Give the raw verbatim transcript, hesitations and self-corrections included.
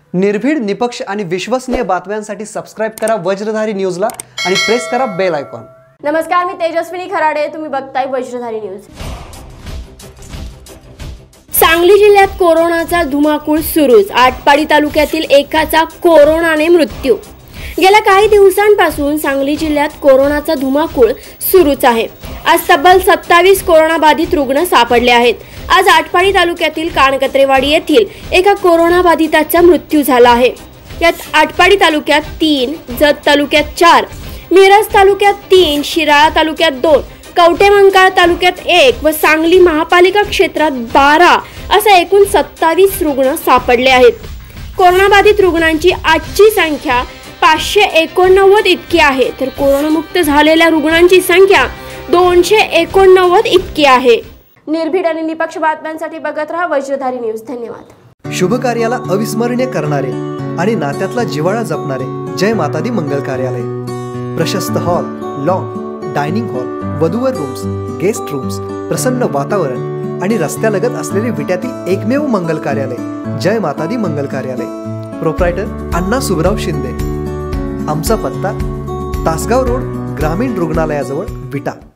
निर्भीड, निपक्ष आणि विश्वसनीय बातम्यांसाठी सबस्क्राइब करा वज्रधारी न्यूजला आणि प्रेस करा बेल आयकॉन। नमस्कार, मी तेजस्विनी खराडे, तुम्ही बघताय वज्रधारी न्यूज। सांगली जिल्ह्यात कोरोनाचा धुमाकूळ सुरूच। आटपाडी तालुक्यातील एकाचा कोरोनाने मृत्यू। गेल्या काही दिवसांपासून सांगली जिल्ह्यात कोरोनाचा धुमाकूळ सुरूच आहे। आज तब्बल सत्तावीस कोरोना बाधित रुग्ण सापडले आहेत। आज आटपाडी तालुक्यातील कानकत्रेवाडी येथील एका कोरोना बाधिताचा मृत्यू झाला आहे। यात आटपाडी तालुक्यात तीन, जत तालुक्यात चार, मिरज तालुक्यात तीन, शिराळा तालुक्यात दोन, कवठेमंकाळ तालुक्यात एक व सांगली महापालिका क्षेत्रात बारा असे एकूण सत्तावीस रुग्ण सापडले आहेत। कोरोना बाधित रुग्णांची आजची संख्या पाचशे एकोणनव्वद इतकी आहे, तर कोरोनामुक्त झालेल्या रुग्णांची संख्या दोनशे एकोणनव्वद इतकी आहे। निर्भीड आणि निपक्ष बातम्यांसाठी बघत रहा वज्रधारी न्यूज। धन्यवाद। शुभ कार्याला अविस्मरणीय करणारे आणि नात्यातला जिव्हाळा जपणारे जय माता दी मंगल कार्यालय। प्रशस्त हॉल, लॉन, डायनिंग हॉल, वधूवर रूम्स, गेस्ट रूम्स, प्रसन्न वातावरण आणि रस्त्यालगत असलेले विट्यातील एकमेव मंगल कार्यालय जय माता दी मंगल कार्यालय। प्रोप्रायटर अण्णा सुबराव शिंदे। आमचा पत्ता तासगाव रोड, ग्रामीण रुग्णालयाजवळ, विटा।